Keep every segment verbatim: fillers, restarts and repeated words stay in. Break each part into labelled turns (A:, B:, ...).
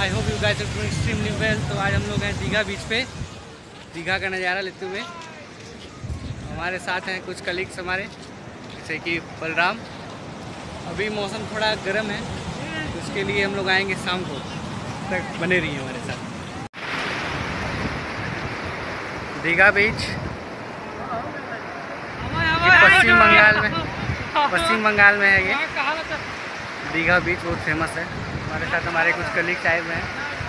A: I hope you guys are doing extremely well. तो आज हम लोग हैं दीघा बीच पे, दीघा का नज़ारा लेते हुए। हमारे साथ हैं कुछ कलीग्स हमारे, जैसे कि बलराम। अभी मौसम थोड़ा गर्म है, तो उसके लिए हम लोग आएंगे शाम को, तक बने रही हैं हमारे साथ। दीघा बीच पश्चिम बंगाल में, पश्चिम बंगाल में है ये दीघा बीच, बहुत फेमस है। हमारे साथ हमारे कुछ कलीग्स आए हुए हैं,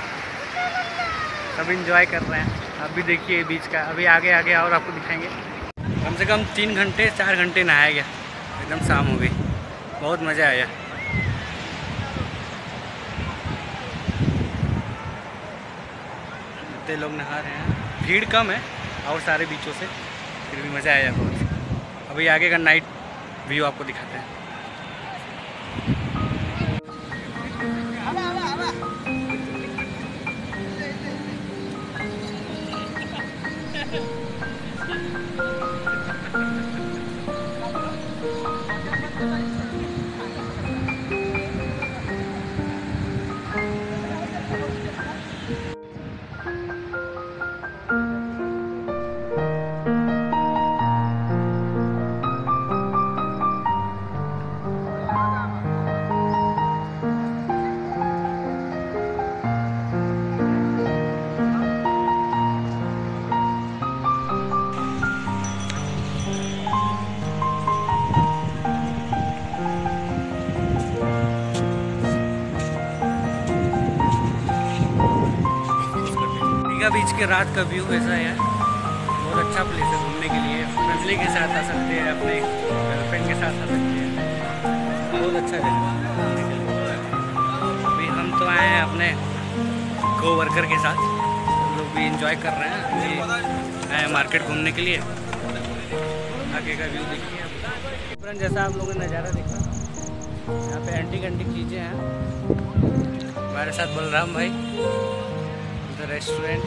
A: सब इंजॉय कर रहे हैं। आप भी देखिए बीच का, अभी आगे आगे और आपको दिखाएंगे। कम से कम तीन घंटे चार घंटे नहाया गया, एकदम शाम हो गई, बहुत मज़ा आया। इतने लोग नहा रहे हैं, भीड़ कम है और सारे बीचों से, फिर भी मज़ा आया बहुत। अभी आगे का नाइट व्यू आपको दिखाते हैं। दीघा बीच के रात का व्यू ऐसा है, बहुत अच्छा प्लेस है घूमने के लिए। फैमिली के साथ आ सकते हैं, अपने गर्लफ्रेंड के साथ आ सकते हैं, बहुत अच्छा जगह। अभी हम तो आए हैं अपने को वर्कर के साथ, हम लोग भी इंजॉय कर रहे हैं। अभी आए हैं मार्केट घूमने के लिए। आगे का व्यू देखिए, जैसा आप लोगों ने नज़ारा देखा। यहाँ पे एंटीक एंटीक चीज़ें हैं। हमारे साथ बलराम भाई, रेस्टोरेंट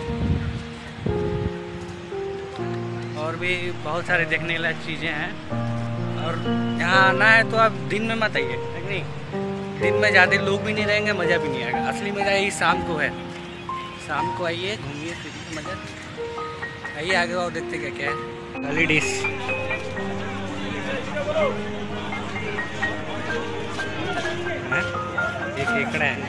A: और भी बहुत सारे देखने लायक चीज़ें हैं। और यहाँ आना है तो आप दिन में मत आइए, नहीं दिन में ज़्यादा लोग भी नहीं रहेंगे, मज़ा भी नहीं आएगा। असली मज़ा यही शाम को है। शाम को आइए, घूमिए फिरिए, मज़ा आइए। आगे और देखते क्या क्या है। थाली डिश एक केकड़ा है।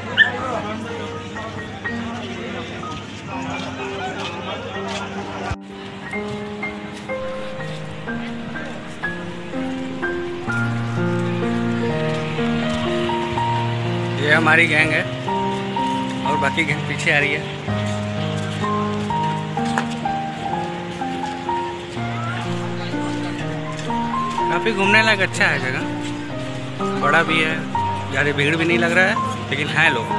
A: ये हमारी गैंग है और बाकी गैंग पीछे आ रही है। काफ़ी घूमने लायक अच्छा है जगह, बड़ा भी है, ज़्यादा भीड़ भी नहीं लग रहा है, लेकिन हैं लोग।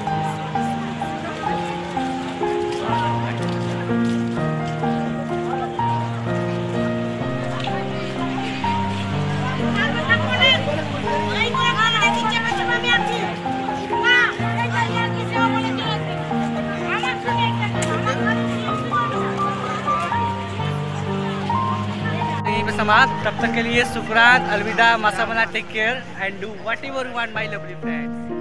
A: समाप्त, तब तक के लिए शुक्रान, अलविदा, मासा बना, take care and do whatever you want my lovely friends.